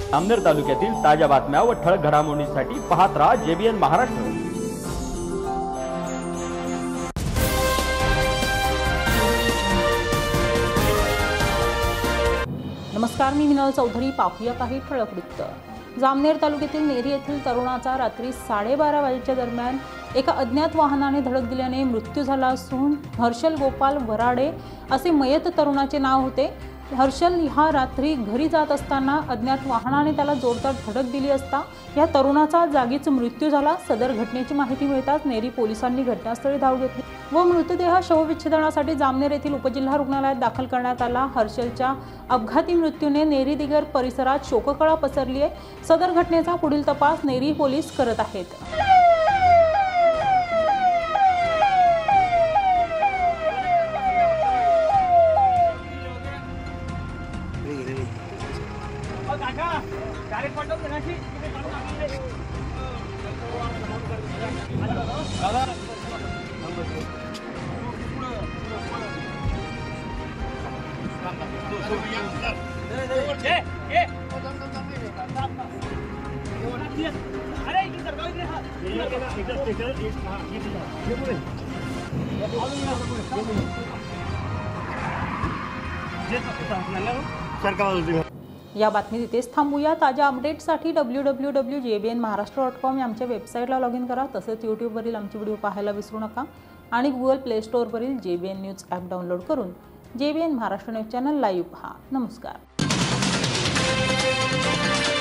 जामनेर तालुक्यातील ताज्या बातम्या व ठळक घडामोडींसाठी पाहत राहा JBN महाराष्ट्र। नमस्कार, मी मिनल चौधरी। पाहूया काही ठळक वृत्त। जामनेर तालुक्यातील नेरी येथील तरुणाचा रात्री 12:30 वाजेच्या दरम्यान एका अज्ञात वाहनाने धडक दिल्याने मृत्यू झाला असून हर्षल गोपाल वराडे असे मयत तरुणाचे नाव होते। हर्षल हा रात्री घरी जात असताना अज्ञात वाहनाने त्याला जोरदार धडक दिली असता या तरुणाचा जागीच मृत्यू झाला। सदर घटनेची माहिती मिळताच नेरी पोलिसांनी घटनास्थळी धाव घेतली व मृतदेह शवविच्छेदनासाठी जामनेर येथील उपजिल्हा रुग्णालयात दाखल करण्यात आला। हर्षलच्या अपघाती मृत्यूने नेरी दिगर परिसरात शोककळा पसरली आहे। सदर घटनेचा पुढील तपास नेरी पोलीस करत आहेत। या बातमी इथेच थांबूया। ताज्या अपडेट्ससाठी www.jbnmaharashtra.com या आमच्या वेबसाईटला लॉग इन करा। तसेच यूट्यूबवरील आमचे व्हिडिओ पाहायला विसरू नका आणि गुगल प्ले स्टोअरवरील JBN न्यूज ॲप डाउनलोड करून JBN Maharashtra news channel live पहा। नमस्कार।